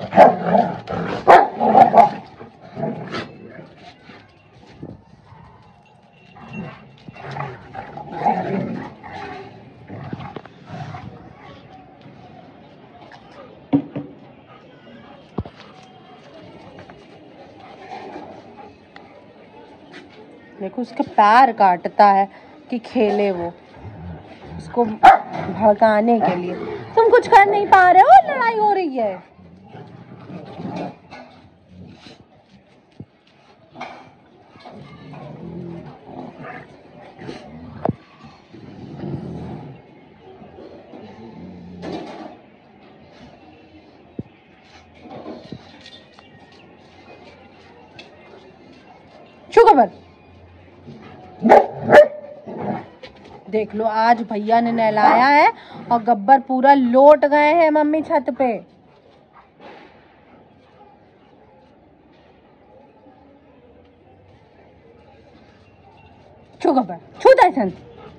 देखो उसका पैर काटता है कि खेले वो, उसको भगाने के लिए। तुम कुछ कर नहीं पा रहे हो, लड़ाई हो रही है। शुक्र देख लो, आज भैया ने नहलाया है और गब्बर पूरा लौट गए हैं मम्मी छत पे। छू गब्बर, छू दर्शन।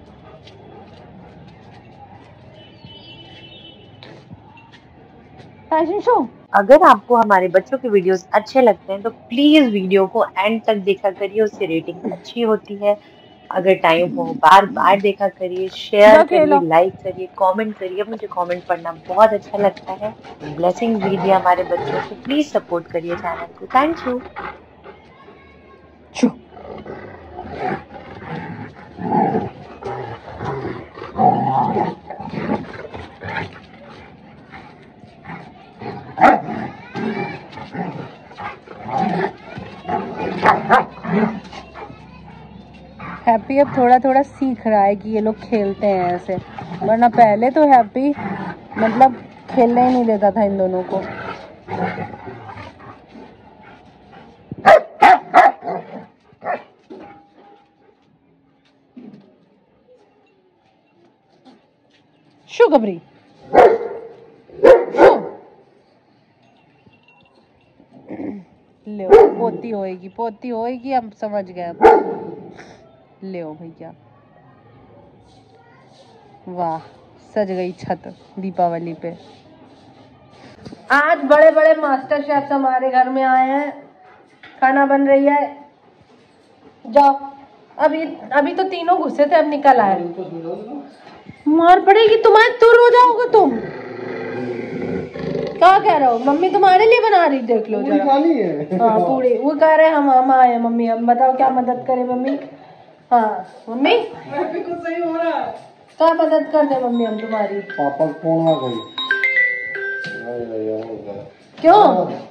अगर आपको हमारे बच्चों के वीडियोस अच्छे लगते हैं तो प्लीज वीडियो को एंड तक देखा करिए, उससे रेटिंग अच्छी होती है। अगर टाइम हो बार बार देखा करिए, शेयर करिए, लाइक करिए, कमेंट करिए। मुझे कमेंट पढ़ना बहुत अच्छा लगता है। ब्लेसिंग्स दीजिए हमारे बच्चों को, प्लीज सपोर्ट करिए चैनल को। Thank you. हैप्पी अब थोड़ा थोड़ा सीख रहा है कि ये लोग खेलते हैं ऐसे, वरना पहले तो हैप्पी मतलब खेलने ही नहीं देता था इन दोनों को। शू गबरी, ले पोती होएगी, पोती होएगी, हम समझ गए। ले भैया, वाह सज गई छत दीपावली पे। आज बड़े बड़े मास्टर शेफ हमारे घर में आए हैं, खाना बन रही है। जाओ, अभी तो तीनों गुस्से थे, अब निकल आए। मार पड़ेगी तुम्हारे, तुर हो जाओगे तुम। क्या कह रहे हो? मम्मी तुम्हारे लिए बना रही, देख लो जरा। हाँ पूरी, वो कह रहे हम आए मम्मी, हम बताओ क्या मदद करें मम्मी। हाँ मम्मी को सही हो रहा है, क्या मदद कर दे मम्मी हम तुम्हारी। पापा कौन आ गई? क्यों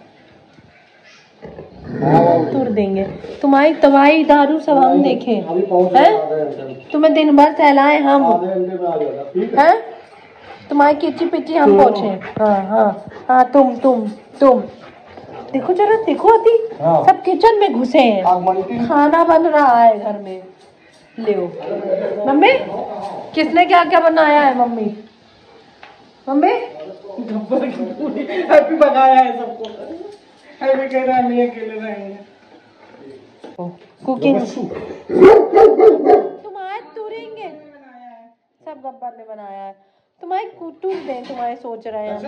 तुर देंगे? तुम्हारी दवाई दारू सब हम देखे हैं, तुम्हें दिन भर सहलाए हम हैं, तुम्हारी किची पिची हम पहुंचे। हाँ हाँ हाँ, तुम देखो जरा, देखो अति सब किचन में घुसे हैं, खाना बन रहा है घर में। ले मम्मी, किसने क्या क्या बनाया है मम्मी? मम्मी हैप्पी बनाया है सबको, हैप्पी कह रहा है नहीं अकेले रहेंगे। कुकिंग तुम्हारे तुरेंगे, सब गब्बर ने बनाया है। तुम्हारे कुटुम दें, तुम्हारे सोच रहे हैं।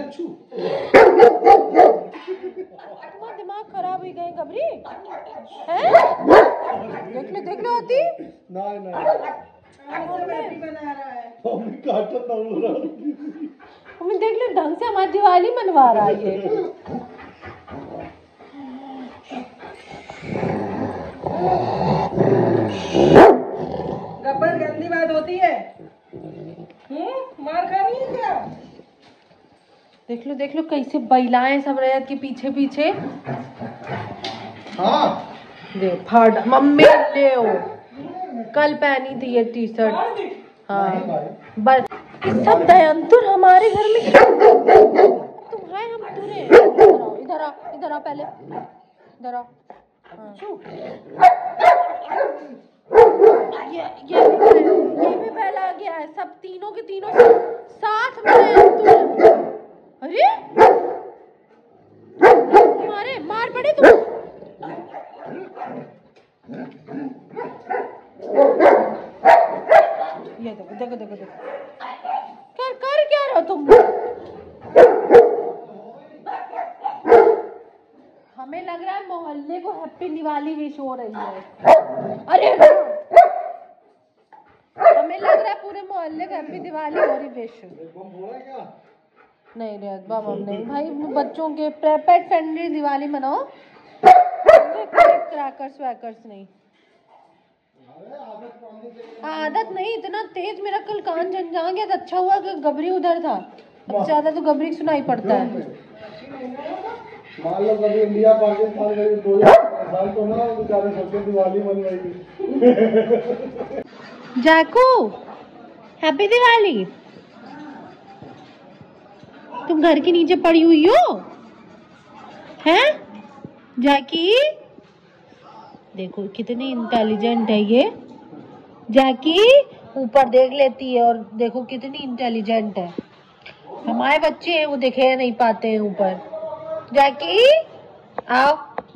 तुम्हारा दिमाग खराब हो गए गबरी हैं? देख लो आती मम्मी, देख लो ढंग से हमारी दिवाली मनवा रहा है ये। गब्बर गंदी बात होती है, मार खा रही है क्या? देख लो कैसे बैलाएं सब रैयत के पीछे पीछे। हाँ दे फाड़ मम्मी, ले कल पहनी थी ये टी शर्ट। हाँ बस सब दयंतुर हमारे घर में। तुम्हारे हम तुरे। इधर आ पहले, इधर आ। ये भी फैला गया है, सब तीनों के तीनों साथ में दयंतुर। अरे तुम्हारे मार पड़े तुम। ये देखो कर क्या रहे हो तुम? लग रहा है मोहल्ले को हैप्पी दिवाली विश हो रही है। अरे हमें लग रहा है पूरे मोहल्ले को हैप्पी दिवाली हो रही विश। नहीं रियाज बाबा नहीं भाई, बच्चों के पेट फ्रेंडली दिवाली मनाओ, क्रैकर्स वैकर्स नहीं। आदत नहीं, इतना तेज मेरा कल कान झंझा गया था। अच्छा हुआ कि गबरी उधर था, अब ज्यादा तो गबरी सुनाई पड़ता है। मान लो कभी इंडिया पाकिस्तान का 2000 तो ना बेचारे सबके दिवाली मनवाएगी। जैकू हैप्पी दिवाली। तुम घर के नीचे पड़ी हुई हो हैं जैकी? देखो कितनी इंटेलिजेंट है ये जैकी, ऊपर देख लेती है और देखो कितनी इंटेलिजेंट है। हमारे बच्चे हैं वो देखे नहीं पाते हैं ऊपर। जैकी आओ।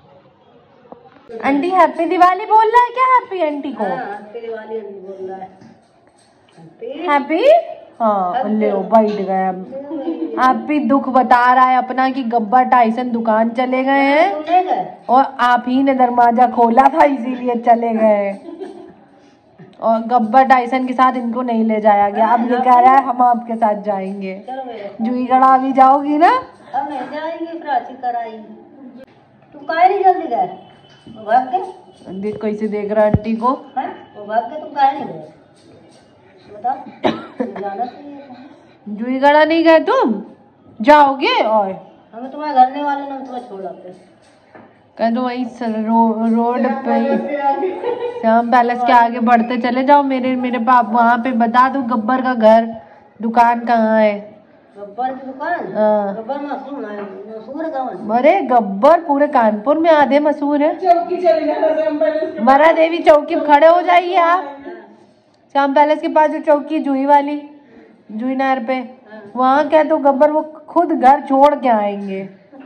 आंटी हैप्पी दिवाली बोल रहा है क्या? हैप्पी आंटी को हैप्पी दिवाली बोल रहा है। हैप्पी हाँ ले बैठ गया। हैप्पी दुख बता रहा है अपना कि गब्बर टाइसन दुकान चले गए हैं और आप ही ने दरवाजा खोला था इसीलिए चले गए, और गब्बर टाइसन के साथ इनको नहीं ले जाया गया। अब ये कह रहा है हम आपके साथ जाएंगे। जुईगढ़ा अभी जाओगी ना? हम नहीं जाएंगे, प्राची कराएंगे। तू काहे नहीं जल्दी गए? भाग के देख कैसे देख रहा आंटी को। वो भाग के तुम काहे नहीं गए? बता जाना चाहिए। जुईगढ़ा नहीं गए तुम? जाओगे? और हमें तुम्हारे घर ने वाले ने तुम्हें छोड़ा पे कह दो वही रोड पे श्याम पैलेस के आगे बढ़ते चले जाओ। मेरे पाप वहाँ पे बता दो गब्बर का घर दुकान कहाँ है। गब्बर की दुकान? गब्बर मशहूर है। अरे गब्बर पूरे कानपुर में आधे मशहूर है। चौकी चले जाना, मरा देवी चौकी खड़े हो जाइए आप। श्याम पैलेस के पास जो चौकी जुई वाली, जुई नहर पे, वहाँ क्या तो गब्बर वो खुद घर छोड़ के आएंगे,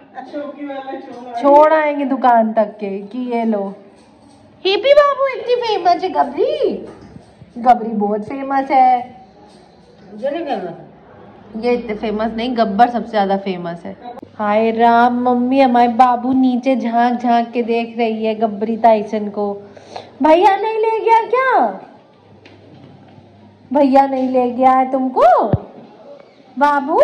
छोड़ आएंगे दुकान तक के कि ये लो। हिपी बाबू इतनी फेमस है गबरी? गबरी बहुत फेमस है। मुझे नहीं फेमस, ये इतने फेमस नहीं, गब्बर सबसे ज्यादा फेमस है। हाय राम, मम्मी हमारे बाबू नीचे झांक झांक के देख रही है गब्बरी टाइसन को। भैया नहीं ले गया क्या? भैया नहीं ले गया है तुमको बाबू?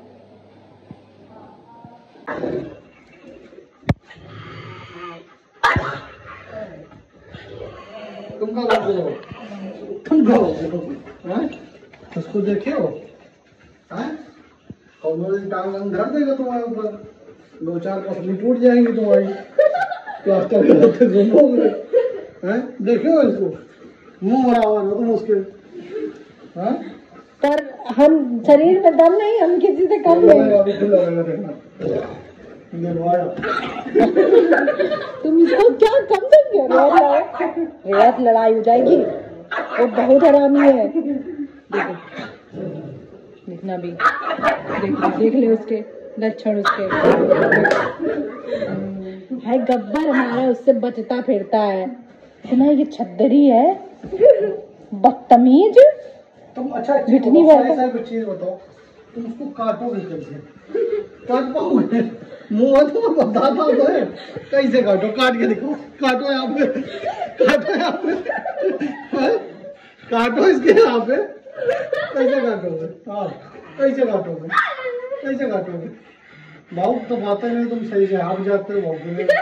तुम कहाँ लग गए हो? तुम कहाँ लग गए हो? उसको देखे हो? टांग धर देगा तुम्हारे ऊपर, 2-4 पसली टूट जाएंगी तुम्हारी, प्लास्टर करते घूमोगे। देखे हो इसको? मुंह भरा हुआ ना तुम उसके। पर हम शरीर में दम नहीं, हम किसी से कम नहीं। तुमको क्या कम देंगे? रेत लड़ाई हो जाएगी। वो बहुत हरामी है। देखो देखना भी, देख ले उसके लक्षण उसके। है गब्बर हमारा, उससे बचता फिरता है। सुना ये छद्दरी है, बदतमीज। तुम अच्छा चीज बताओ, तुम उसको काटोगे कैसे? काट पाओगे? मुंह तो बताता तो है, कैसे काटो? काट के दिखाओ, काटो यहाँ पे, काटो यहाँ पे, काटो इसके यहाँ पे। कैसे काटोगे? हाँ कैसे काटोगे? कैसे काटोगे? भाव तो बातें नहीं तुम सही से, आप जाते हो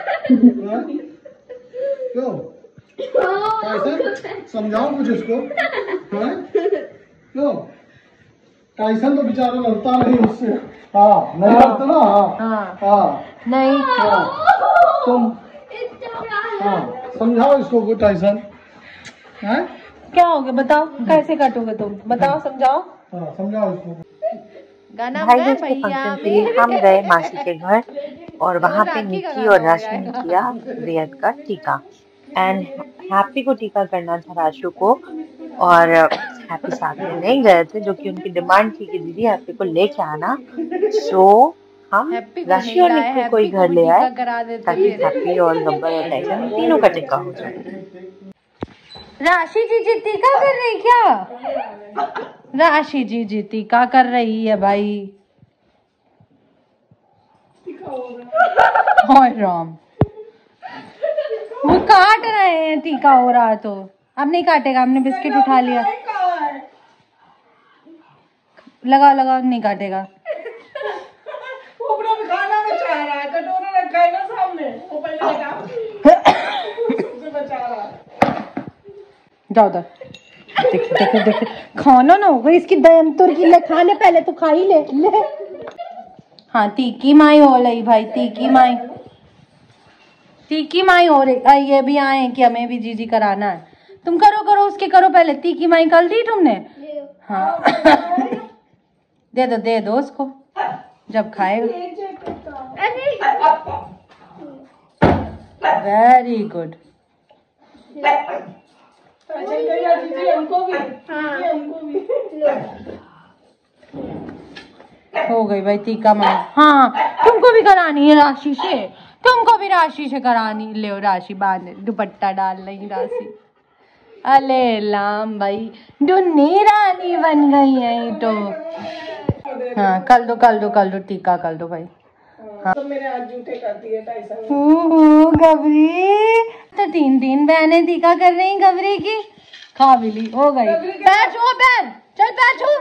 क्यों? टाइसन समझाओ कुछ इसको। क्यों? टाइसन तो बेचारा लड़ता नहीं उससे। हाँ नहीं लड़ता ना। हाँ नहीं तुम समझाओ इसको को टाइसन। क्या हो गया बताओ, कैसे काटोगे तुम? बताओ समझाओ। समझाओ इसको। गाना भाई दूज के फंक्शन के लिए हम गए मासी के घर, और वहाँ पे निक्की और राशि ने किया रियत का टीका। एंड हैप्पी को टीका करना था राशु को, और हैप्पी साथ में नहीं गए थे, जो कि उनकी डिमांड थी कि दीदी हैप्पी को लेके आना। सो हम राशि और निक्की को ही घर ले आए ताकि हैप्पी और गब्बर और टाइसन तीनों का टीका हो जाए। राशि जी टीका कर रही क्या? राशि जी टीका कर रही है भाई। हाय राम, वो काट रहे हैं, टीका हो रहा तो अब नहीं काटेगा, हमने बिस्किट उठा लिया। लगाओ लगाओ, नहीं काटेगा। खाना बचा रहा है, कटोरा रखा है ना सामने, वो पहले लगा सबसे बचा रहा है। जाओ उधर, देखो देखो देखो, खाना ना होगा इसकी दम तुर की, ले खाने पहले तो खा ही ले ले। हाँ तीकी माई हो रही भाई, तीकी माई, तीकी माई हो रही। ये भी आए कि हमें भी जीजी कराना है। तुम करो करो, उसके करो पहले। तीकी माई कर दी तुमने? हाँ दे दो उसको जब खाएगा। Very good. हो गई भाई टीका माई। हाँ तुमको भी करानी है राशि से, तुमको भी राशि से करानी। ले राशि बांध, दुपट्टा डाल रही राशि। अले लाम भाई, डुन्नी रानी बन गई है तो। हाँ कर दो टीका कर दो भाई। हाँ तो मेरे आज जूठे कर दिए 250। गबरी तो 3 बहनें टीका कर रही गबरी की। खा भी ली, हो गई। पैर छू बहन, चल पैर छू।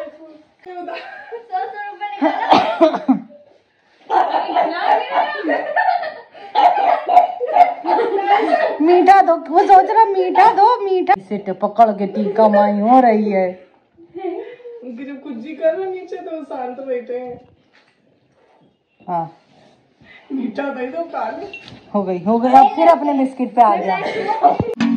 मीठा दो, वो सोच रहा मीठा दो, मीठा इसे पकड़ के टीका माई हो रही है। उनकी जब कुछ जी कर रहे नीचे तो शांत बैठे हैं। हाँ मीठा दे दो, खा लो। हो गई। अब फिर अपने बिस्किट पे आ जा।